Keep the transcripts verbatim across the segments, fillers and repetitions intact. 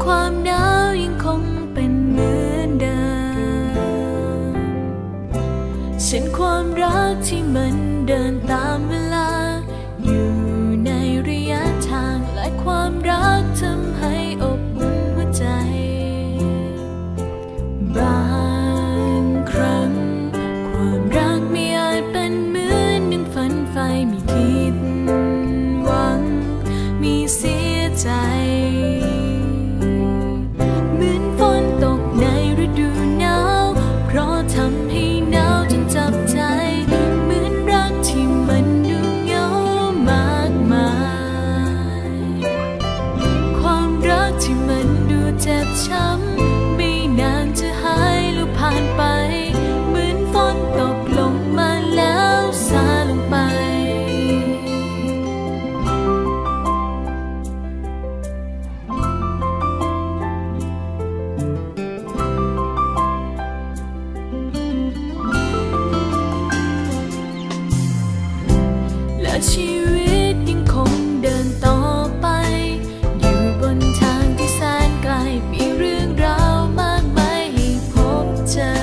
ความหนาวยังคงเป็นเหมือนเดิมเช่นความรักที่มันเดินตามเวลาอยู่ในระยะทางและความรักทำให้อบอุ่นหัวใจบางครั้งความรักไม่อาจเป็นเหมือนดังฝันใฝ่ไม่คิดหวังมีเสียใจเหมือนฝนตกในฤดูหนาวเพราะทำให้หนาวจนจับใจเหมือนรักที่มันดูเหงามากมายความรักที่มันดูเจ็บช้ำไม่นานจะหายแล้วผ่านไปเหมือนฝนตกลงมาแล้วซาลงไปและชีวิตยังคงเดินต่อไปอยู่บนทางที่แสนไกลมีเรื่องราวมากมายให้พบเจอ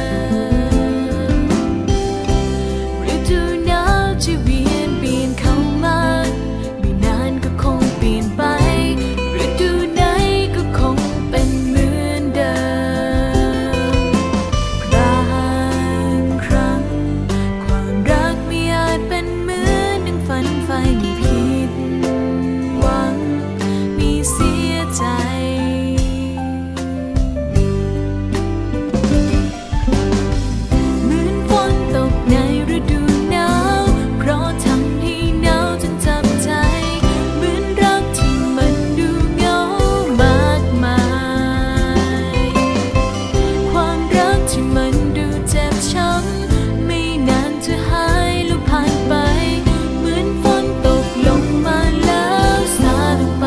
ฤดูหนาวที่เวียนเปลี่ยนเข้ามาไม่นานก็คงเปลี่ยนไปฤดูไหนก็คงเป็นเหมือนเดิมบางครั้งความรักไม่อาจเป็นเหมือนดังฝันใฝ่ไม่ผิดหวังมีเสียใจเหมือนฝนตกในฤดูหนาวเพราะทำให้หนาวจนจับใจเหมือนรักที่มันดูเหงามากมายความรักที่มันดูเจ็บช้ำไม่นานจะหายแล้วผ่านไปเหมือนฝนตกลงมาแล้วซาลงไป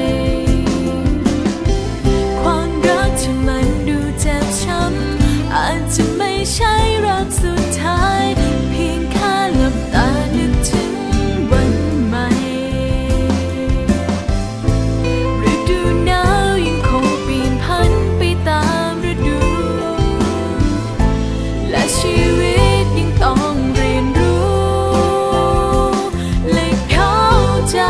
ความรักที่มันดูเจ็บช้ำอาจจะไม่ใช่รักสุดท้ายเพียงแค่หลับตานึกถึงวันใหม่ฤดูหนาวยังคงเปลี่ยนผันไปตามฤดูและชีวิตยังต้องเรียนรู้และเข้าใจ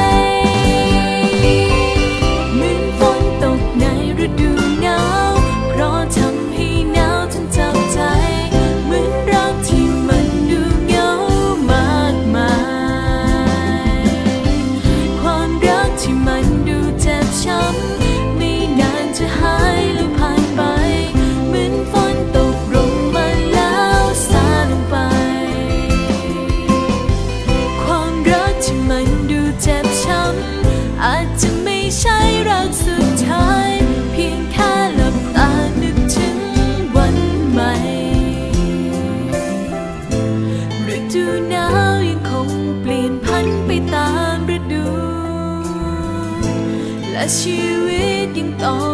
เหมือนฝนตกในฤดูหนาวเพราะทำให้หนาวจนจับใจเหมือนรักที่มันดูเหงามากมายความรักที่มันดูเจ็บช้ำไม่นานจะหายแล้วผ่านไปเหมือนฝนตกลงมาแล้วซาลงไปความรักที่มันดูเจ็บช้ำอาจจะไม่ใช่รักสุดท้ายเพียงแค่หลับตานึกถึงวันใหม่ฤดูหนาวยังคงเปลี่ยนผันไปตามฤดูและชีวิตยังต้อง